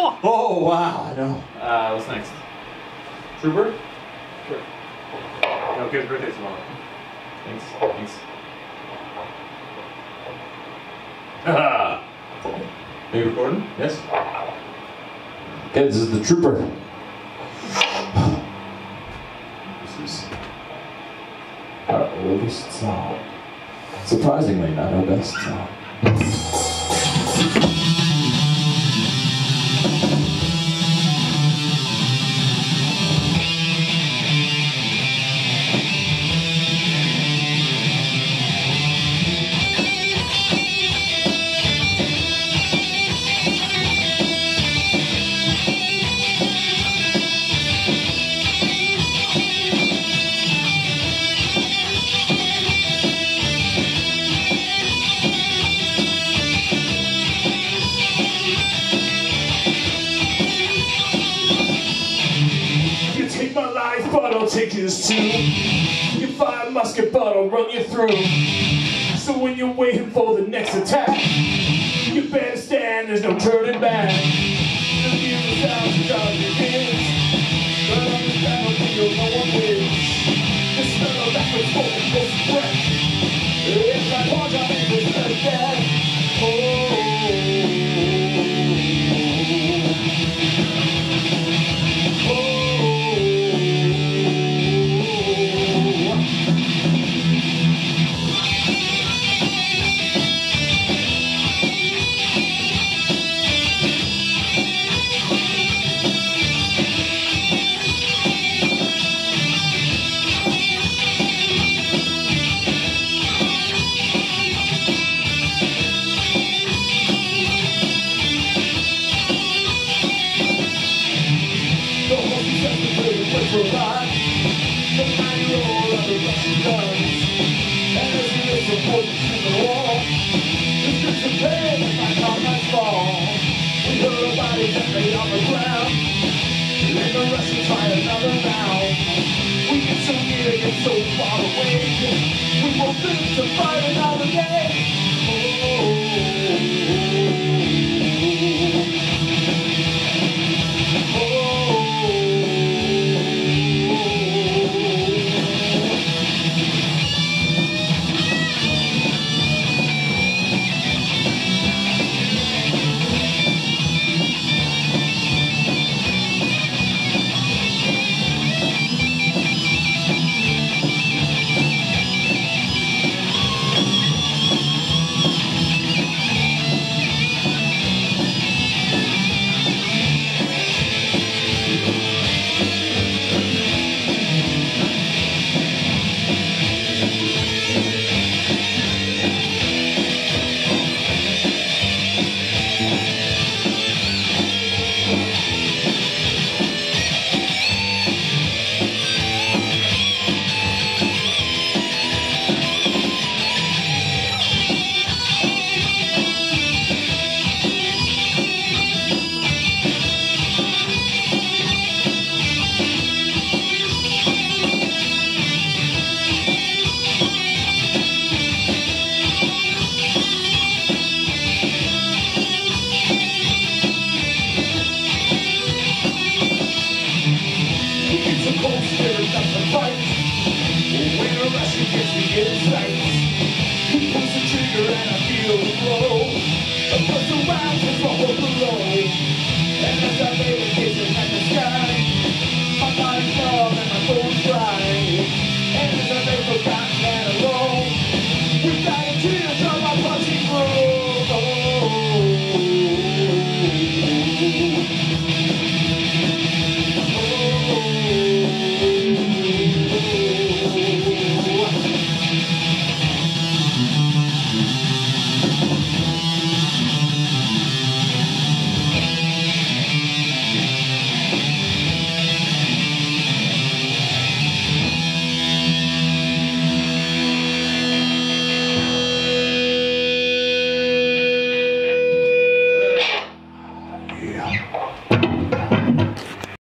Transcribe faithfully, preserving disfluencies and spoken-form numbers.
Oh, wow, I know. Uh, what's next? Trooper? Sure. No, kid's birthday tomorrow. Thanks. Thanks. Are you recording? Yes? Okay, this is the Trooper. This is Our oldest song. Surprisingly, not our best song. But I'll take yours too. You fire musket, but I'll run you through. So when you're waiting for the next attack, you better stand, there's no turning back. The music sounds of your hands, but on this battlefield no one wins. The smell of backwards forward goes to breath. It's like one time in this death. Oh. For life, the nine-year-old of the Russian guns, and as he lives a poison in the wall, the streets of pain like on my fall. We heard a body that lay on the ground, and the Russians try another round. We get so near, get so far away, we won't live to fight.